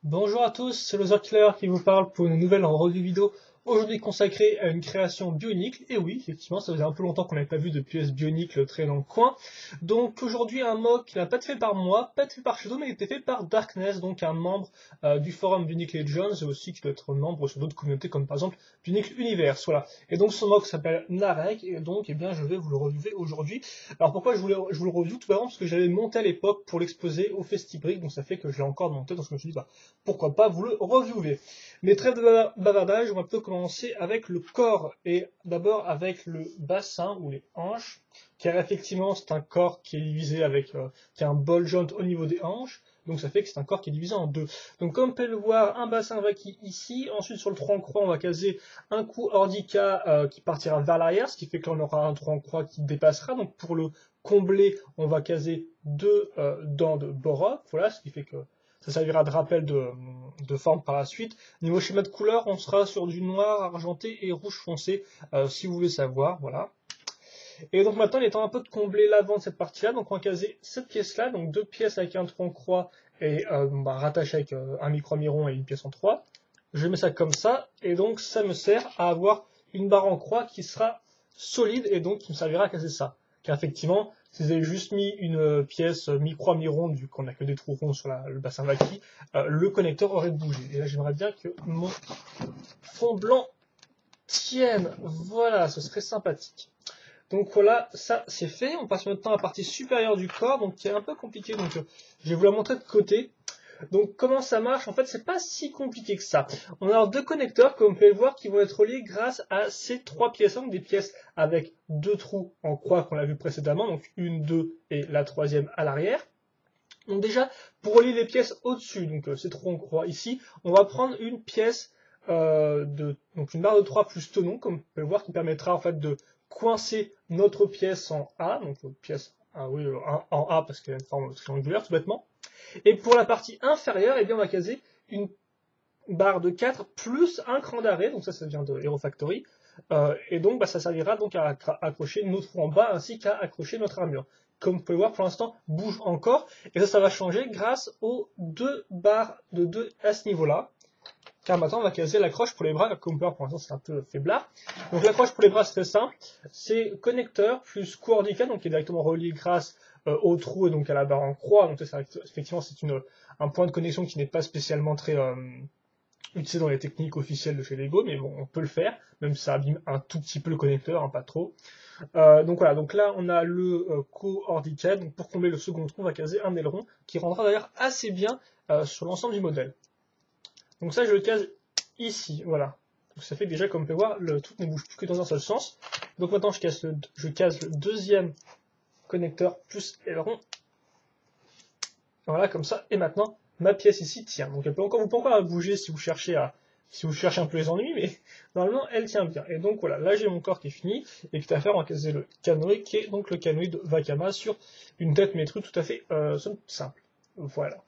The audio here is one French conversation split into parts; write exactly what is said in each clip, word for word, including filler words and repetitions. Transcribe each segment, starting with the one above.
Bonjour à tous, c'est Loser Killer qui vous parle pour une nouvelle revue vidéo aujourd'hui consacrée à une création Bionicle. Et oui, effectivement, ça faisait un peu longtemps qu'on n'avait pas vu de pièce Bionicle très dans le coin. Donc aujourd'hui un mock qui n'a pas été fait par moi, pas été fait par Shadow, mais il a été fait par Darkness, donc un membre euh, du forum Bionicle Legends, et aussi qui doit être membre sur d'autres communautés comme par exemple Bionicle Universe. Voilà. Et donc ce mock s'appelle Narek, et donc eh bien je vais vous le reviewer aujourd'hui. Alors pourquoi je, voulais, je vous le review? Tout d'abord parce que j'avais monté à l'époque pour l'exposer au Festibrick, donc ça fait que je l'ai encore monté, donc je me suis dit bah pourquoi pas vous le reviewer. Mais trêve de bavardage, on va plutôt commencer avec le corps, et d'abord avec le bassin ou les hanches, car effectivement c'est un corps qui est divisé avec, euh, qui a un ball joint au niveau des hanches, donc ça fait que c'est un corps qui est divisé en deux. Donc comme vous pouvez le voir, un bassin vaki ici, ensuite sur le tronc en croix on va caser un coup ordica euh, qui partira vers l'arrière, ce qui fait que l'on aura un tronc en croix qui dépassera, donc pour le combler on va caser deux euh, dents de Borok, voilà, ce qui fait que ça servira de rappel de, de forme par la suite. Niveau schéma de couleur, on sera sur du noir, argenté et rouge foncé, euh, si vous voulez savoir, voilà. Et donc maintenant, il est temps un peu de combler l'avant de cette partie-là, donc on va caser cette pièce-là, donc deux pièces avec un tronc croix et euh, bah, rattaché avec euh, un micro-miron et une pièce en trois. Je mets ça comme ça, et donc ça me sert à avoir une barre en croix qui sera solide, et donc qui me servira à caser ça. Car effectivement, si vous avez juste mis une pièce mi-croix, mi-ronde, vu qu'on n'a que des trous ronds sur la, le bassin vaki, euh, le connecteur aurait bougé. Et là, j'aimerais bien que mon fond blanc tienne. Voilà, ce serait sympathique. Donc voilà, ça c'est fait. On passe maintenant à la partie supérieure du corps, donc qui est un peu compliqué. Donc je vais vous la montrer de côté. Donc comment ça marche? En fait, c'est pas si compliqué que ça. On a alors deux connecteurs, comme vous pouvez le voir, qui vont être reliés grâce à ces trois pièces, donc des pièces avec deux trous en croix qu'on a vu précédemment, donc une, deux et la troisième à l'arrière. Donc déjà, pour relier les pièces au-dessus, donc euh, ces trous en croix ici, on va prendre une pièce euh, de, donc une barre de trois plus tenon, comme vous pouvez le voir, qui permettra en fait de coincer notre pièce en A, donc notre pièce ah oui, en A parce qu'elle a une forme triangulaire tout bêtement. Et pour la partie inférieure, eh bien, on va caser une barre de quatre plus un cran d'arrêt, donc ça, ça vient de Hero Factory, euh, et donc bah, ça servira donc à accrocher nos trous en bas ainsi qu'à accrocher notre armure. Comme vous pouvez voir, pour l'instant, bouge encore, et ça, ça va changer grâce aux deux barres de deux à ce niveau-là. Car maintenant, on va caser l'accroche pour les bras, comme vous pouvez voir, pour l'instant, c'est un peu faiblard. Donc l'accroche pour les bras, c'est très simple, c'est connecteur plus coordica, donc qui est directement relié grâce euh, au trou et donc à la barre en croix. Donc ça, effectivement, c'est une un point de connexion qui n'est pas spécialement très euh, utilisé dans les techniques officielles de chez Lego, mais bon, on peut le faire, même si ça abîme un tout petit peu le connecteur, hein, pas trop. Euh, donc voilà, donc là on a le euh, coordica, donc pour combler le second trou, on va caser un aileron qui rendra d'ailleurs assez bien euh, sur l'ensemble du modèle. Donc ça je le case ici, voilà. Donc ça fait que déjà, comme vous pouvez voir, le truc ne bouge plus que dans un seul sens. Donc maintenant je case le, je case le deuxième connecteur plus aileron. Voilà, comme ça, et maintenant ma pièce ici tient. Donc elle peut encore, vous pouvez encore bouger si vous cherchez à, si vous cherchez un peu les ennuis, mais normalement elle tient bien. Et donc voilà, là j'ai mon corps qui est fini, et puis à faire, on va caser le canoë, qui est donc le canoë de Vakama sur une tête métrue tout à fait euh, simple. Voilà.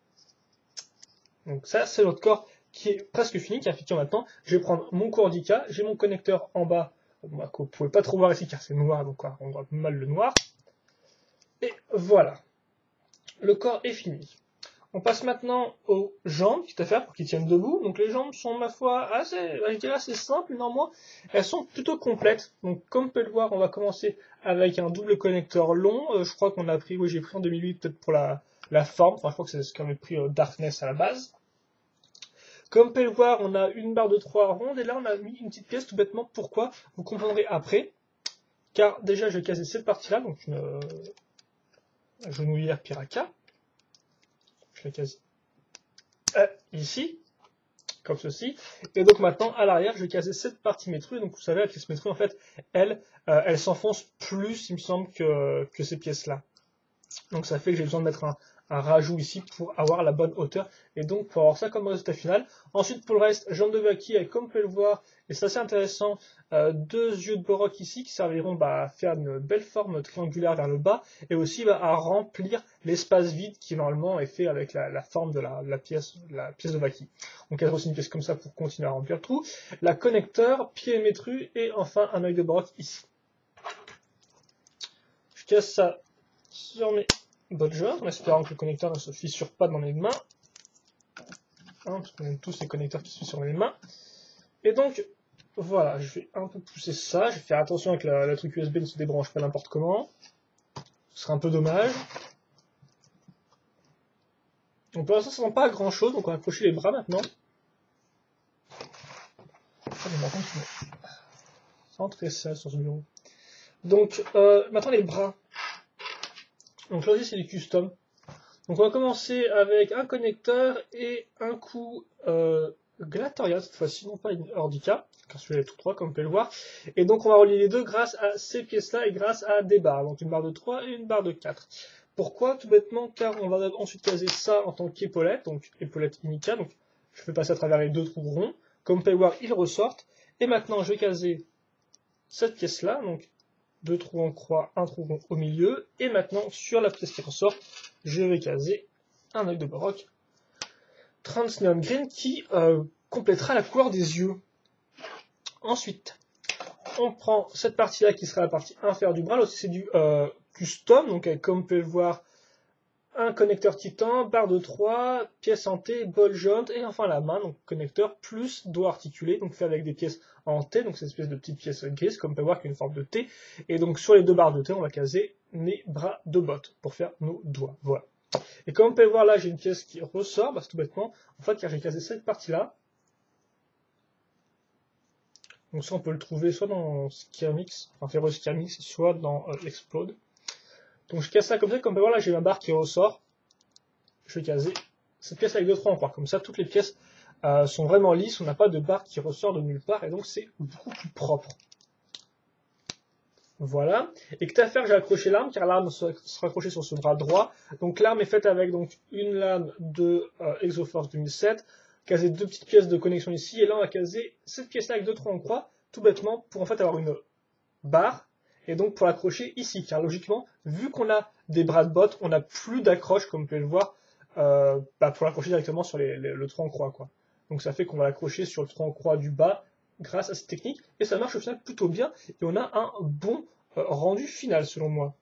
Donc ça, c'est notre corps qui est presque fini, qui est effectivement maintenant. Je vais prendre mon coordica, j'ai mon connecteur en bas, bah, que vous ne pouvez pas trop voir ici car c'est noir, donc on voit mal le noir. Et voilà. Le corps est fini. On passe maintenant aux jambes, quitte à faire pour qu'ils tiennent debout. Donc les jambes sont, ma foi, assez, je dirais assez simples, néanmoins, elles sont plutôt complètes. Donc comme vous pouvez le voir, on va commencer avec un double connecteur long. Euh, je crois qu'on a pris, oui j'ai pris en deux mille huit peut-être pour la, la forme, enfin je crois que c'est ce qu'on a pris euh, Darkness à la base. Comme vous pouvez le voir, on a une barre de trois rondes, et là on a mis une petite pièce tout bêtement. Pourquoi? Vous comprendrez après. Car déjà je vais caser cette partie-là, donc une euh, genouillère Piraka. Je la case euh, ici, comme ceci. Et donc maintenant, à l'arrière, je vais caser cette partie métrue. Donc vous savez, la pièce métrue, en fait, elle, euh, elle s'enfonce plus, il me semble, que, que ces pièces-là. Donc ça fait que j'ai besoin de mettre un, un rajout ici pour avoir la bonne hauteur, et donc pour avoir ça comme résultat final. Ensuite pour le reste, jambes de Vaki avec, comme vous pouvez le voir, et c'est assez intéressant, euh, deux yeux de Borok ici qui serviront bah, à faire une belle forme triangulaire vers le bas, et aussi bah, à remplir l'espace vide qui normalement est fait avec la, la forme de la, la, pièce, la pièce de Vaki. Donc il y a aussi une pièce comme ça pour continuer à remplir le trou, la connecteur, pied métru, et enfin un œil de Borok ici. Je casse ça sur mes bonnes joueurs, en espérant que le connecteur ne se fissure pas dans mes mains. hein, parce qu'on aime tous les connecteurs qui sont sur les mains. Et donc, voilà, je vais un peu pousser ça, je vais faire attention que la, la truc U S B ne se débranche pas n'importe comment. Ce serait un peu dommage. Donc pour l'instant, ça ne sent pas à grand chose, donc on va accrocher les bras maintenant. Centrer ça sur ce bureau. Donc euh, maintenant les bras. Donc là aussi c'est du custom. Donc on va commencer avec un connecteur et un coup euh, Glatoria cette fois-ci, non pas une Ordica, car celui-là est tout droit comme vous pouvez le voir. Et donc on va relier les deux grâce à ces pièces-là et grâce à des barres. Donc une barre de trois et une barre de quatre. Pourquoi? Tout bêtement car on va ensuite caser ça en tant qu'épaulette, donc épaulette Inica. Donc je fais passer à travers les deux trous ronds. Comme vous pouvez le voir, ils ressortent. Et maintenant je vais caser cette pièce-là, donc deux trous en croix, un trou rond au milieu, et maintenant sur la pièce qui ressort, je vais caser un œil de baroque Transneon Green qui euh, complétera la couleur des yeux. Ensuite, on prend cette partie-là qui sera la partie inférieure du bras, là aussi c'est du euh, custom, donc avec, comme vous pouvez le voir, un connecteur titan, barre de trois, pièce en T, ball joint, et enfin la main, donc connecteur plus doigt articulé, donc fait avec des pièces en T, donc cette espèce de petite pièce grise, comme on peut voir qu'il y a une forme de T, et donc sur les deux barres de T, on va caser mes bras de botte pour faire nos doigts, voilà. Et comme on peut voir là, j'ai une pièce qui ressort, bah, c'est tout bêtement, en fait, car j'ai casé cette partie-là, donc ça on peut le trouver soit dans Skirmix, enfin Ferro Skirmix, soit dans euh, Explode. Donc je casse ça comme ça, comme on peut voir là j'ai ma barre qui ressort. Je vais caser cette pièce avec deux trois en croix. Comme ça toutes les pièces euh, sont vraiment lisses, on n'a pas de barre qui ressort de nulle part et donc c'est beaucoup plus propre. Voilà. Et que t'as à faire, j'ai accroché l'arme car l'arme sera accrochée sur ce bras droit. Donc l'arme est faite avec donc une lame de euh, Exoforce deux mille sept, caser deux petites pièces de connexion ici et là on va caser cette pièce là avec deux trois en croix, tout bêtement pour en fait avoir une barre. Et donc pour l'accrocher ici, car logiquement, vu qu'on a des bras de botte, on n'a plus d'accroche, comme vous pouvez le voir, euh, bah pour l'accrocher directement sur les, les, le trou en croix, quoi. Donc ça fait qu'on va l'accrocher sur le trou en croix du bas, grâce à cette technique, et ça marche au final plutôt bien, et on a un bon euh, rendu final, selon moi.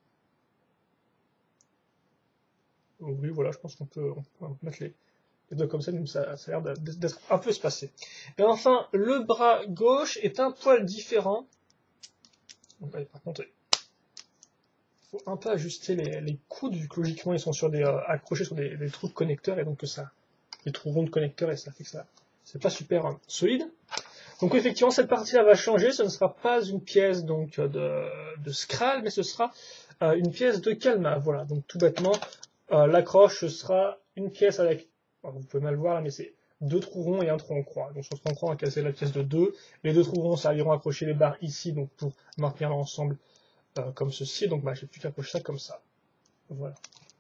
Oui, voilà, je pense qu'on peut, on peut mettre les, les deux comme ça, même ça, ça a l'air d'être un peu espacé. Et enfin, le bras gauche est un poil différent. Donc, par contre, il faut un peu ajuster les, les coudes, vu que logiquement ils sont sur des, euh, accrochés sur des, des trous de connecteurs, et donc que ça, des trous ronds de connecteurs, et ça fait que ça, c'est pas super hein, solide. Donc effectivement, cette partie-là va changer, ce ne sera pas une pièce donc de, de Skral, mais ce sera euh, une pièce de Kalma. Voilà, donc tout bêtement, euh, l'accroche ce sera une pièce avec, alors, vous pouvez mal voir là, mais c'est deux trous ronds et un trou en croix. Donc sur ce trou en croix, on va casser la pièce de deux. Les deux trous ronds serviront à accrocher les barres ici, donc pour maintenir l'ensemble euh, comme ceci. Donc bah, j'ai plus qu'à accrocher ça comme ça. Voilà.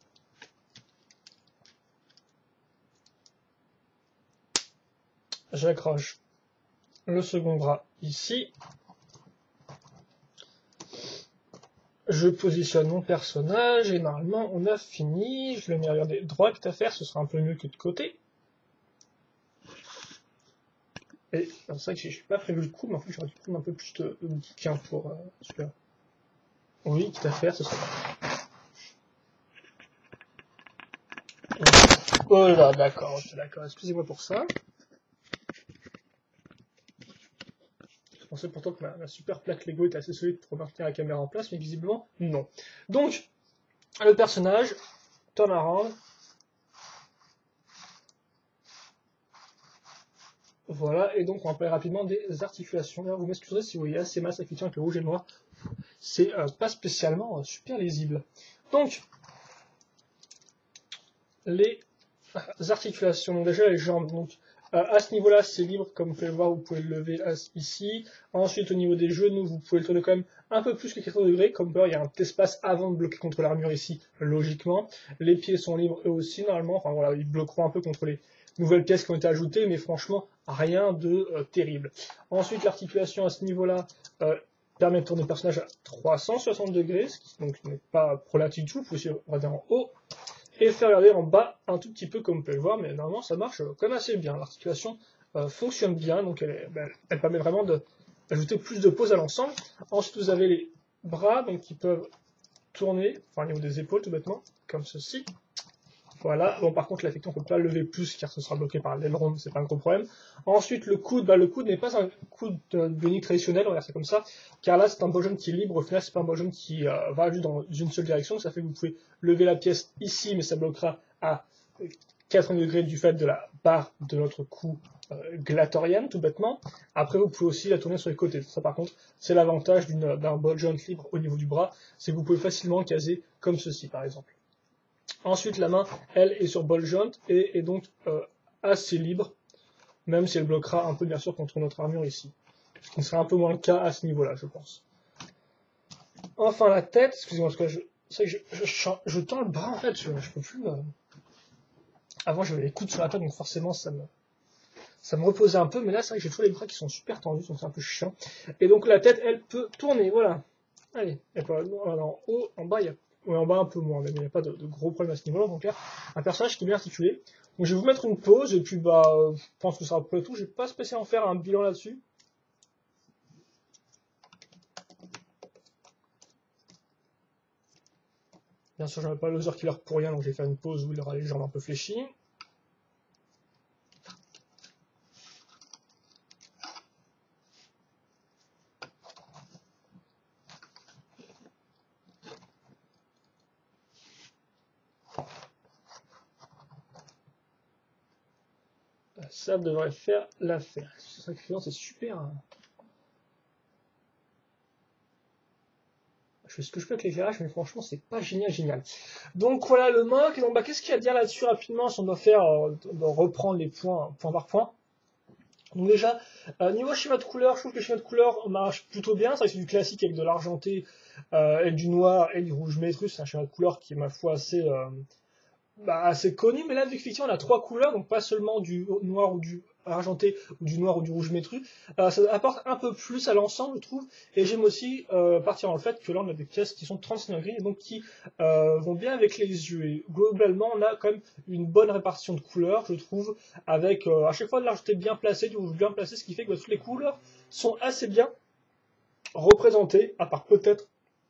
J'accroche le second bras ici. Je positionne mon personnage et normalement on a fini. Je le mets à regarder droit à faire, ce sera un peu mieux que de côté. Et c'est vrai que j'ai pas prévu le coup, mais en fait j'aurais dû prendre un peu plus de, de bouquin pour euh, celui-là. Oui, quitte à faire, ce sera. Oh là, d'accord, ok, d'accord. Excusez-moi pour ça. Je pensais pourtant que ma, ma super plaque Lego était assez solide pour maintenir la caméra en place, mais visiblement non. Donc, le personnage, turn around. Voilà, et donc on va parler rapidement des articulations. D'ailleurs, vous m'excuserez si vous voyez assez mal ça qui tient avec le rouge et le noir. C'est euh, pas spécialement euh, super lisible. Donc, les articulations, donc déjà les jambes. Donc, euh, à ce niveau-là, c'est libre, comme vous pouvez le voir, vous pouvez le lever ici. Ensuite, au niveau des genoux, vous pouvez le tourner quand même un peu plus que quatre degrés. Comme vous pouvez voir, il y a un petit espace avant de bloquer contre l'armure ici, logiquement. Les pieds sont libres eux aussi, normalement. Enfin voilà, ils bloqueront un peu contre les nouvelles pièces qui ont été ajoutées, mais franchement, rien de euh, terrible. Ensuite, l'articulation à ce niveau-là euh, permet de tourner le personnage à trois cent soixante degrés, ce qui donc n'est pas problématique du tout. Vous pouvez aussi regarder en haut et faire regarder en bas un tout petit peu comme vous pouvez le voir, mais normalement ça marche quand même assez bien. L'articulation euh, fonctionne bien, donc elle, est, ben, elle permet vraiment d'ajouter plus de pose à l'ensemble. Ensuite, vous avez les bras donc qui peuvent tourner, enfin au niveau des épaules tout bêtement, comme ceci. Voilà, bon par contre l'affectation on ne peut pas le lever plus car ce sera bloqué par l'aileron, c'est pas un gros problème. Ensuite le coude, bah, le coude n'est pas un coude bionique traditionnel, on va dire ça comme ça, car là c'est un ball joint qui est libre, au final c'est pas un ball joint qui euh, va juste dans une seule direction, ça fait que vous pouvez lever la pièce ici mais ça bloquera à quatre degrés du fait de la barre de notre cou euh, glatorienne tout bêtement. Après vous pouvez aussi la tourner sur les côtés, ça par contre c'est l'avantage d'un ball joint libre au niveau du bras, c'est que vous pouvez facilement caser comme ceci par exemple. Ensuite, la main, elle, est sur ball joint et est donc euh, assez libre, même si elle bloquera un peu, bien sûr, contre notre armure ici. Ce qui sera un peu moins le cas à ce niveau-là, je pense. Enfin, la tête, excusez-moi, parce que je, je, je, je tends le bras, en fait, je, je peux plus... Euh... Avant, j'avais les coudes sur la tête, donc forcément, ça me, ça me reposait un peu, mais là, c'est vrai que j'ai toujours les bras qui sont super tendus, donc c'est un peu chiant. Et donc, la tête, elle, peut tourner, voilà. Allez, et pas, en haut, en bas, il y a... Ouais, en bas un peu moins, mais il n'y a pas de, de gros problème à ce niveau-là. Donc là, un personnage qui est bien articulé. Donc je vais vous mettre une pause, et puis bah, je pense que ça sera à peu près tout. Je ne vais pas spécialement faire un bilan là-dessus. Bien sûr, je n'ai pas le laser killer pour rien, donc je vais faire une pause où il aura les jambes un peu fléchies. Ça devrait faire l'affaire. C'est super. Hein. Je fais ce que je peux avec l'éclairage, mais franchement, c'est pas génial, génial. Donc voilà le mock. Donc bah, qu'est-ce qu'il y a à dire là-dessus rapidement si on doit faire, euh, doit reprendre les points, point par point. Donc déjà, euh, niveau schéma de couleur, je trouve que le schéma de couleur marche plutôt bien. C'est vrai que c'est du classique avec de l'argenté, euh, et du noir et du rouge maîtru. C'est un schéma de couleur qui est ma foi assez, euh, bah, assez connu. Mais là, effectivement, on a trois couleurs, donc pas seulement du noir ou du argenté, ou du noir ou du rouge maîtru. Euh, ça apporte un peu plus à l'ensemble, je trouve. Et j'aime aussi euh, partir dans le fait que là, on a des pièces qui sont trente-cinq degrés, et donc qui euh, vont bien avec les yeux. Et globalement, on a quand même une bonne répartition de couleurs, je trouve, avec euh, à chaque fois de l'argenté bien placé, du rouge bien placé, ce qui fait que bah, toutes les couleurs sont assez bien représentées, à part peut-être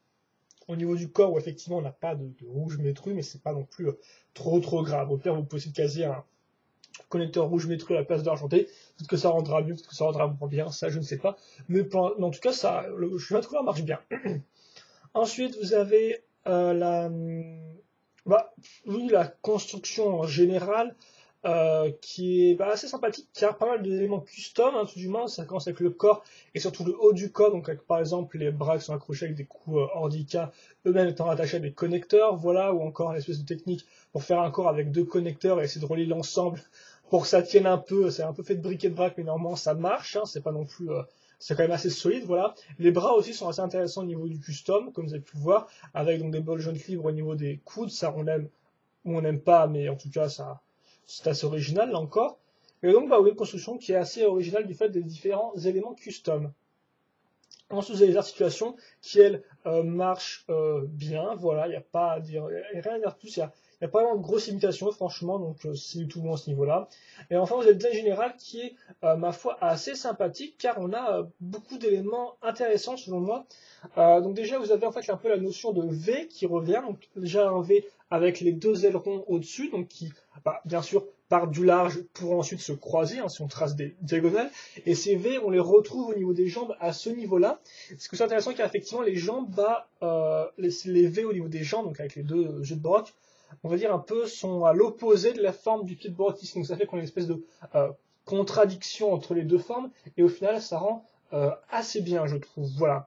au niveau du corps où effectivement on n'a pas de, de rouge maîtru, mais c'est pas non plus euh, trop trop grave. Au pire, vous pouvez essayer de caser un connecteur rouge maîtru à la place d'argenté. Peut-être que ça rendra mieux, peut-être que ça rendra moins bien, ça je ne sais pas. Mais, pour, mais en tout cas, ça, le schéma de couleur marche bien. Ensuite, vous avez euh, la, bah, oui, la construction en général. Euh, qui est bah, assez sympathique, qui a pas mal d'éléments custom, hein, tout du moins, ça commence avec le corps et surtout le haut du corps, donc avec par exemple les bras qui sont accrochés avec des coups euh, ordica, eux-mêmes étant attachés à des connecteurs, voilà, ou encore une espèce de technique pour faire un corps avec deux connecteurs et essayer de relier l'ensemble pour que ça tienne un peu, c'est un peu fait de briquet de braque, mais normalement ça marche, hein, c'est pas non plus, euh, c'est quand même assez solide, voilà. Les bras aussi sont assez intéressants au niveau du custom, comme vous avez pu le voir, avec donc des ball joints libres au niveau des coudes, ça on aime ou on n'aime pas, mais en tout cas ça c'est assez original là encore. Et donc bah oui, une construction qui est assez originale du fait des différents éléments custom. Ensuite, vous avez les articulations qui, elles, euh, marchent euh, bien. Voilà, il n'y a pas à dire, y a rien à dire de plus. Il n'y a, y a pas vraiment de grosse imitation, franchement, donc euh, c'est du tout bon à ce niveau-là. Et enfin, vous avez le design général qui est, euh, ma foi, assez sympathique, car on a euh, beaucoup d'éléments intéressants, selon moi. Euh, donc déjà, vous avez en fait un peu la notion de V qui revient. Donc déjà un V avec les deux ailerons au-dessus, donc qui, bah, bien sûr, partent du large pour ensuite se croiser, hein, si on trace des diagonales. Et ces V, on les retrouve au niveau des jambes à ce niveau-là. Ce que c'est intéressant, car effectivement, les jambes, bah, euh, les, les V au niveau des jambes, donc avec les deux jeux de broc, on va dire un peu, sont à l'opposé de la forme du pied de broc ici. Donc ça fait qu'on a une espèce de euh, contradiction entre les deux formes. Et au final, ça rend euh, assez bien, je trouve. Voilà.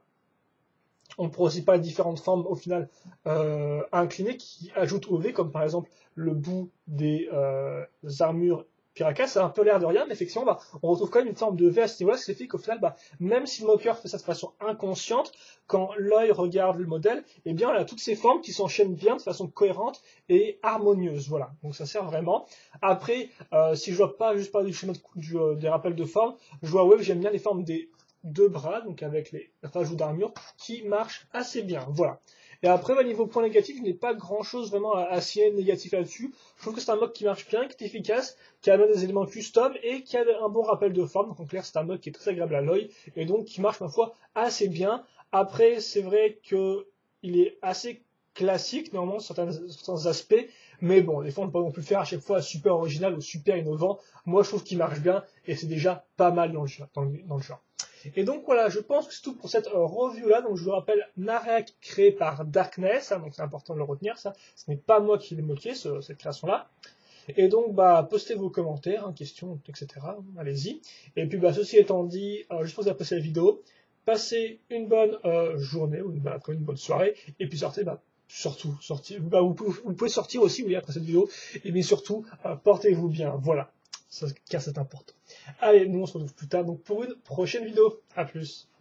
On pourrait aussi parler de différentes formes au final euh, inclinées qui ajoutent au V, comme par exemple le bout des euh, armures Piraka. Ça a un peu l'air de rien, mais effectivement, bah, on retrouve quand même une forme de V à ce niveau-là, ce qui fait qu'au final, bah, même si le moqueur fait ça de façon inconsciente, quand l'œil regarde le modèle, eh bien, on a toutes ces formes qui s'enchaînent bien de façon cohérente et harmonieuse. Voilà, donc ça sert vraiment. Après, euh, si je vois pas juste parler du schéma de, du, euh, des rappels de formes, je vois ouais, j'aime bien les formes des deux bras, donc avec les rajouts d'armure, qui marchent assez bien. Voilà. Et après, au niveau point négatif, il n'y a pas grand chose vraiment à, à signer négatif là-dessus. Je trouve que c'est un mode qui marche bien, qui est efficace, qui a des éléments custom et qui a un bon rappel de forme. Donc en clair, c'est un mode qui est très agréable à l'œil et donc qui marche, ma foi, assez bien. Après, c'est vrai que il est assez classique, normalement, sur certains, certains aspects, Mais bon, des fois on ne peut pas non plus faire à chaque fois super original ou super innovant. Moi je trouve qu'il marche bien et c'est déjà pas mal dans le, jeu, dans, le, dans le genre. Et donc voilà, je pense que c'est tout pour cette euh, review là. Donc je vous rappelle, Narek créé par Darkness, hein, donc c'est important de le retenir ça. Ce n'est pas moi qui l'ai moqué, ce, cette création là. Et donc bah postez vos commentaires, hein, questions, et cetera. Allez-y. Et puis bah ceci étant dit, euh, juste pour vous apprécier la vidéo, passez une bonne euh, journée ou une, bah, après une bonne soirée. Et puis sortez bah surtout sortir. Bah, vous, pouvez, vous pouvez sortir aussi oui après cette vidéo. Et bien surtout euh, portez-vous bien. Voilà. Ça, car c'est important. Allez, nous on se retrouve plus tard donc pour une prochaine vidéo. À plus.